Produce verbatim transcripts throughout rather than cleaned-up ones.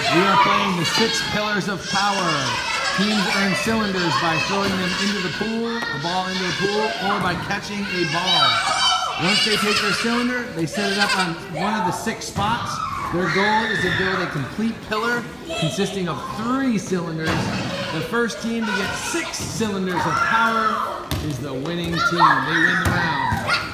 We are playing the six pillars of power. Teams earn cylinders by throwing them into the pool, a ball into the pool, or by catching a ball. Once they take their cylinder, they set it up on one of the six spots. Their goal is to build a complete pillar consisting of three cylinders. The first team to get six cylinders of power is the winning team. They win the round.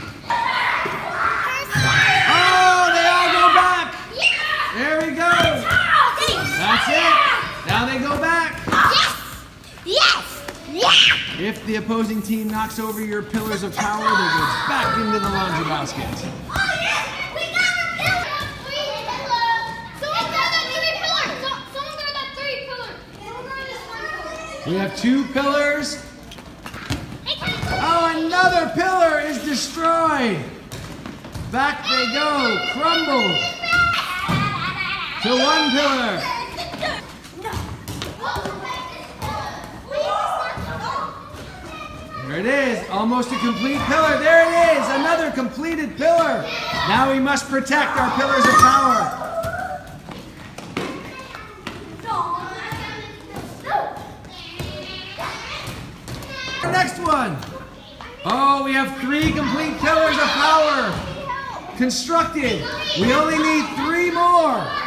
Oh, they all go back. There we go. That's it. Now they go back. Yes. Yes. If the opposing team knocks over your pillars of power, they go back into the laundry basket. We have two pillars. Oh, another pillar is destroyed. Back they go, crumbled to one pillar. There it is, almost a complete pillar. There it is, another completed pillar. Now we must protect our pillars of power. Next one. Oh, we have three complete pillars of power constructed. We only need three more.